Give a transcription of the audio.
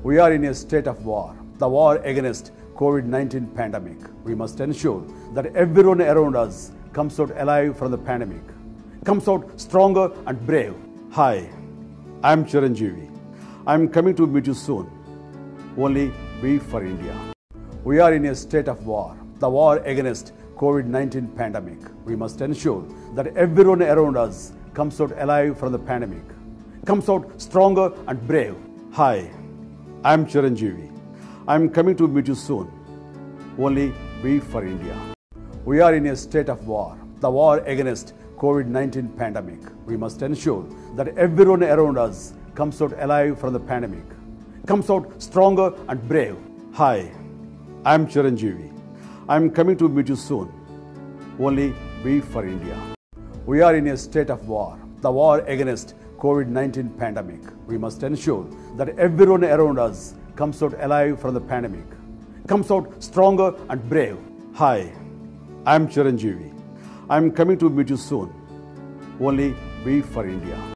We are in a state of war, the war against COVID-19 pandemic. We must ensure that everyone around us comes out alive from the pandemic, comes out stronger and brave. Hi, I'm Chiranjeevi. I'm coming to meet you soon. Only we for India. We are in a state of war, the war against COVID-19 pandemic. We must ensure that everyone around us comes out alive from the pandemic, comes out stronger and brave. Hi, I'm Chiranjeevi. I'm coming to meet you soon. Only we for India. We are in a state of war, the war against COVID-19 pandemic. We must ensure that everyone around us comes out alive from the pandemic, comes out stronger and brave. Hi, I'm Chiranjeevi. I'm coming to meet you soon. Only we for India. We are in a state of war, the war against COVID-19 pandemic. We must ensure that everyone around us comes out alive from the pandemic, comes out stronger and brave. Hi, I'm Chiranjeevi. I'm coming to meet you soon. Only we for India.